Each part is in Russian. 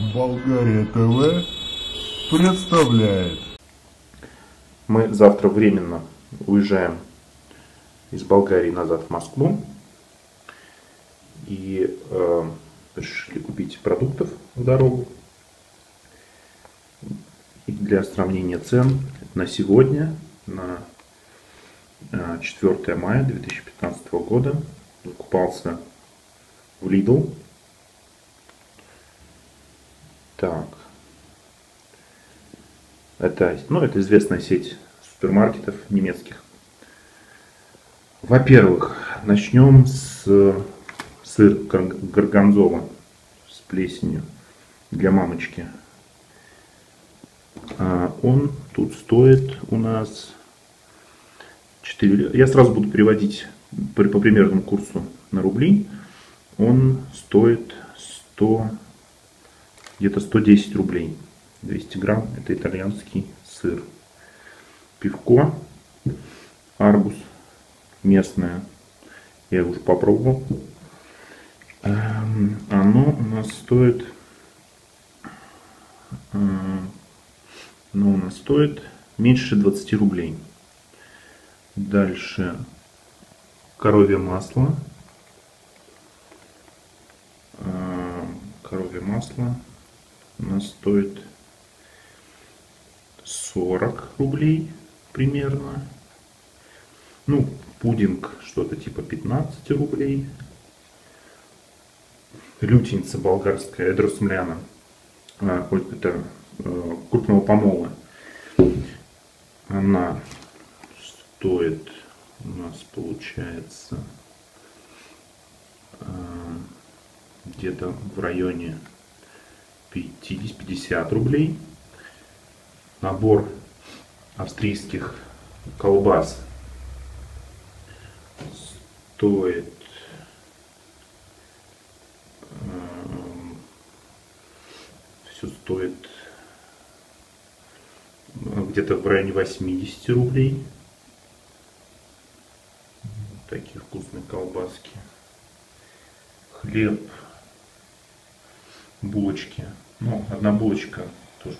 Болгария ТВ представляет. Мы завтра временно уезжаем из Болгарии назад в Москву и решили купить продуктов в дорогу. И для сравнения цен на сегодня, на 4 мая 2015 года, закупался в Lidl. Так, это известная сеть супермаркетов немецких. Во-первых, начнем с сыр горгонзола с плесенью для мамочки. Он тут стоит у нас 4... Я сразу буду переводить по примерному курсу на рубли. Он стоит где-то 110 рублей. 200 грамм. Это итальянский сыр. Пивко Аргус местное. Я уже попробовал. Оно у нас стоит меньше 20 рублей. Дальше коровье масло. Коровье масло у нас стоит 40 рублей примерно. Ну, пудинг что-то типа 15 рублей. Лютеница болгарская, эдросмляна, это крупного помола. Она стоит у нас, получается, где-то в районе 50 рублей. Набор австрийских колбас стоит где-то в районе 80 рублей. Такие вкусные колбаски. Хлеб, булочки. Ну, одна булочка тоже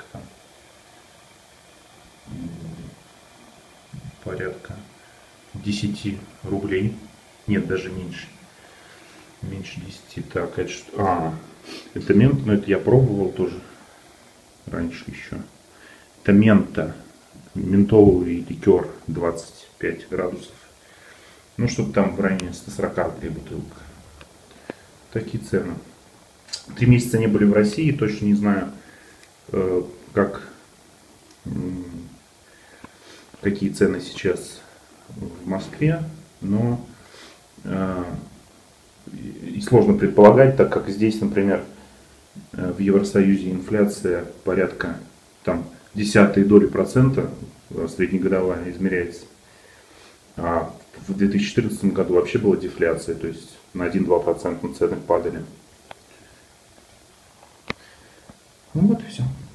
порядка 10 рублей. Нет, даже меньше. Меньше 10. Так, это что? Это мента, но это я пробовал тоже раньше еще. Это мента. Ментоловый ликер 25 градусов. Ну, что-то там в районе 140 рублей бутылка. Такие цены. 3 месяца не были в России, точно не знаю, какие цены сейчас в Москве, но и сложно предполагать, так как здесь, например, в Евросоюзе инфляция порядка там 0,1% среднегодовая измеряется, а в 2014 году вообще была дефляция, то есть на 1-2% цены падали. Ну вот и все.